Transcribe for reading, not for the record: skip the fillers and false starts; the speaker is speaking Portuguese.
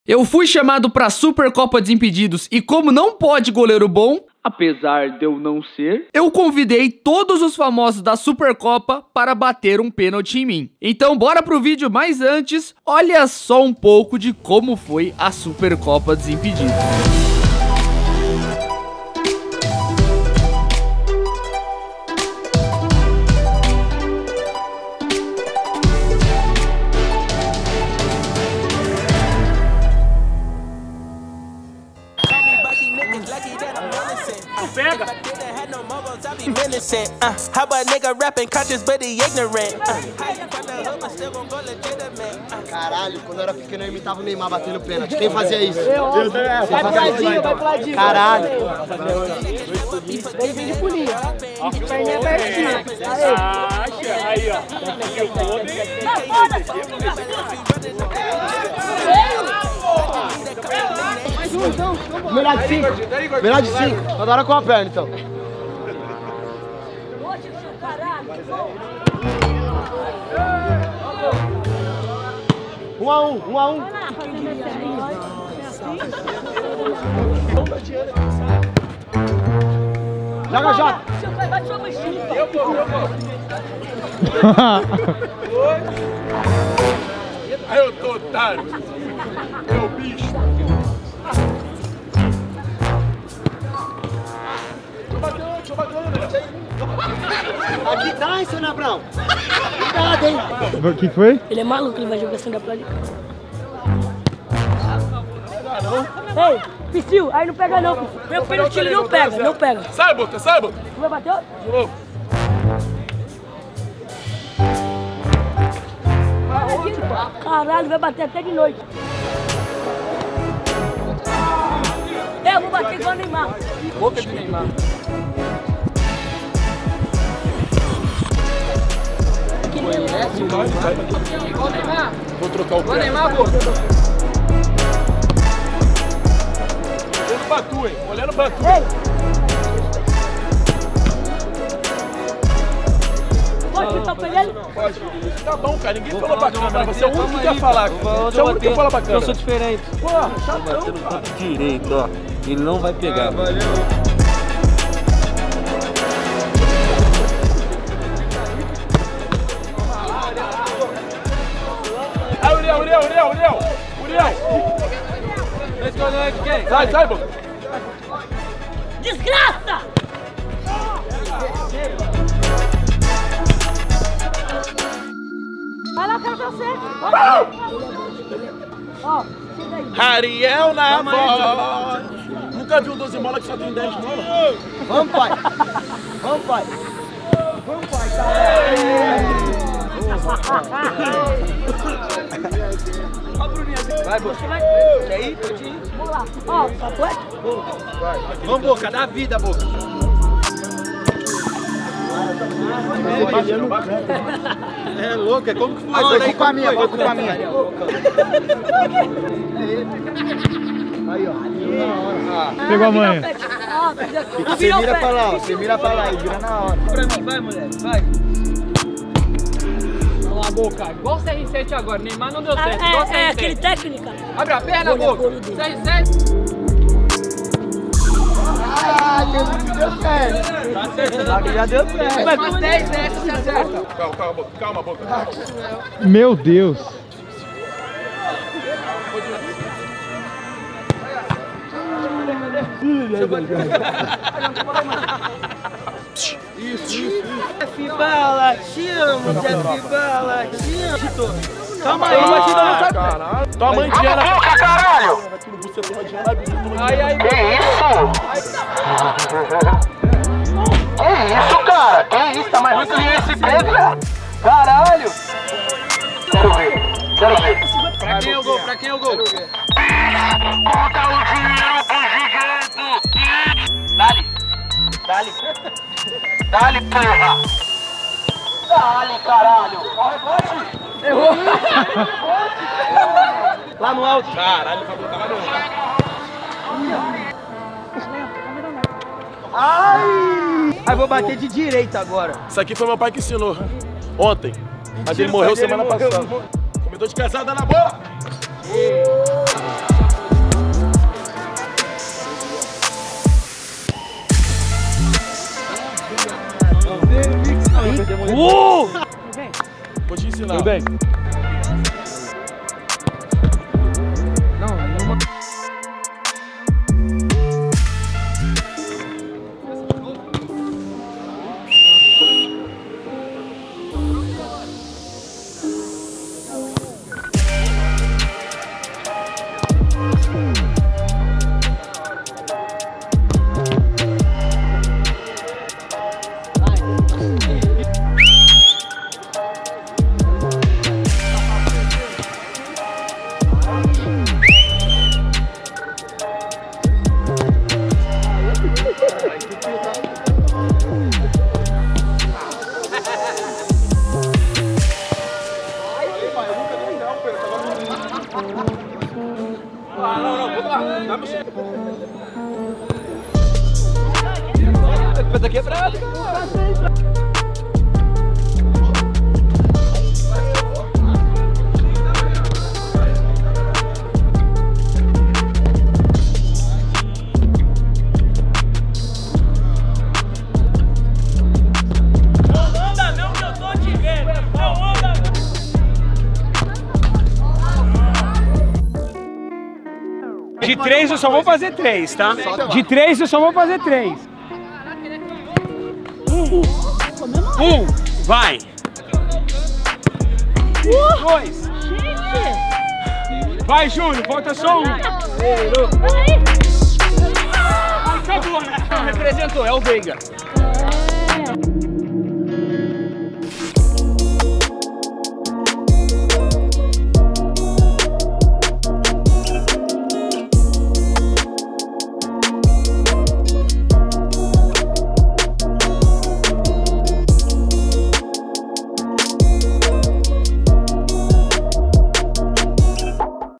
Eu fui chamado pra Supercopa Desimpedidos e como não pode goleiro bom, apesar de eu não ser, eu convidei todos os famosos da Supercopa para bater um pênalti em mim. Então bora pro vídeo, mas antes, olha só um pouco de como foi a Supercopa Desimpedidos. Pega! How about nigga rapping conscious but he ignorant? Caralho, quando eu era pequeno eu imitava o Neymar batendo pênalti. Quem fazia isso? Vai pro ladinho. Caralho. Ele vem de pulinho. Perninha abertinha. Aí, ó. Mais um, então. Melhor de 5. Melhor de 5. Agora com a perna, então. Um a um. Joga. Aí eu tô otário. Meu bicho. Deixa eu bater, Aqui tá, hein, seu Nabrão? Cuidado, hein? O que foi? Ele é maluco, ele vai jogar sem dar pra ali. Ei, Psyu, aí não pega não. Meu filho de time não pega. Sai, Boca, sai, Boca. Não vai bater? De novo. Caralho, vai bater até de noite. Eu vou bater igual o Neymar. Boca de Neymar. Igual o Neymar. Vou trocar o pé. Igual o Neymar, pô. Olhando o Batu, hein? Olhando o Batu. Pode chutar pra ele? Pode. Tá bom, cara. Ninguém falou pra câmera. Você é o único que quer falar. Você é o único que fala pra câmera. Eu sou diferente. Porra, chatão, cara. Direito, ó. Ele não vai pegar. Valeu. Aí, Uriel. Sai, Boca. Desgraça! Vai lá, quero você. Ó, chega aí. Ariel na voz. Nunca viu 12 molas que só tem 10 molas? Vamos, pai. Vai, Boca. Quer ir? Vamos lá. Ó, papo é? Vamos, Boca. Dá vida, Boca. É louca, como que foi? Foi culpa minha. Aí, ó. Pegou a manha. Você mira pra lá e vira na hora. Pra mim, vai, moleque, vai. Vamos lá, Boca. Igual o CR7 agora. Neymar não deu certo. Igual o CR7. É aquele técnica. Abre a perna, Boca. CR7. Ah, deu certo. Tá acertando. Já deu certo. Vai com 10 dessas, você acerta. Calma, Boca. Meu Deus. Isso. Fibala, te amo, Fibala, te amo. Calma aí, caralho. Tua mãe de Ana. Caralho! Ai. Que isso, cara? Que isso? Tá mais ruim que o ISP, cara? Caralho! Quero ver. Pra quem é o gol? Conta o dinheiro pro gigante! Dale, porra! Dale, caralho! Corre, bote! Errou! Lá no alto! Caralho, vai botar lá no alto. Ai! Aí vou bater de direita agora. Isso aqui foi meu pai que ensinou. Ontem. Mas ele morreu semana passada. Comedor de casada na bola! Tudo bem? Tá quebrado, cara. De 3 eu só vou fazer 3, tá? De 3 eu só vou fazer 3. 1, vai. 2. Vai, Júnior, falta só 1. Acabou, né? Representou, é o Veiga.